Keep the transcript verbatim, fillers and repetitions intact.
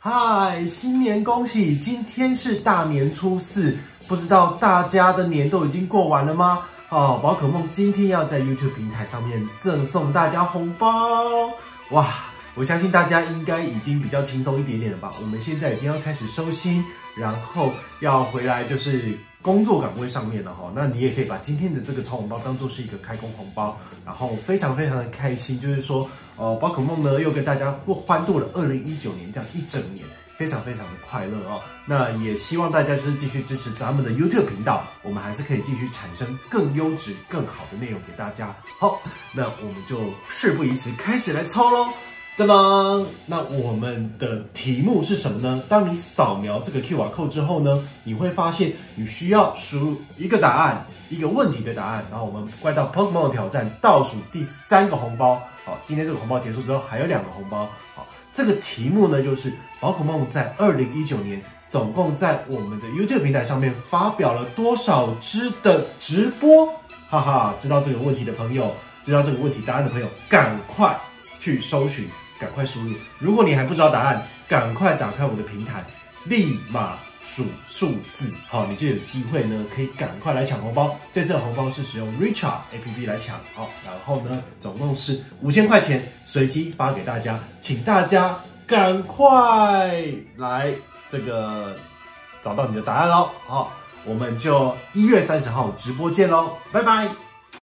嗨，新年恭喜！今天是大年初四，不知道大家的年都已经过完了吗？哦，宝可梦今天要在 YouTube 平台上面赠送大家红包，哇！我相信大家应该已经比较轻松一点点了吧？我们现在已经要开始收心，然后要回来就是工作岗位上面了哈。那你也可以把今天的这个超红包当做是一个开工红包，然后非常非常的开心，就是说，呃，宝可梦呢又跟大家过欢度了二零一九年这样一整年。非常非常的快乐哦，那也希望大家就是继续支持咱们的 YouTube 频道，我们还是可以继续产生更优质、更好的内容给大家。好，那我们就事不宜迟，开始来抽喽。噔噔，那我们的题目是什么呢？当你扫描这个 Q R code 之后呢，你会发现你需要输入一个答案，一个问题的答案，然后我们怪到 Pokemon 挑战倒数第三个红包。好，今天这个红包结束之后还有两个红包。好，这个题目呢就是宝可梦在二零一九年总共在我们的 YouTube 平台上面发表了多少支的直播？哈哈，知道这个问题的朋友，知道这个问题答案的朋友，赶快去搜寻。赶快输入！如果你还不知道答案，赶快打开我的平台，立马数数字，好，你就有机会呢，可以赶快来抢红包。这次的红包是使用 Richart A P P 来抢，好，然后呢，总共是五千块钱，随机发给大家，请大家赶快来这个找到你的答案喽，好，我们就一月三十号直播见喽，拜拜。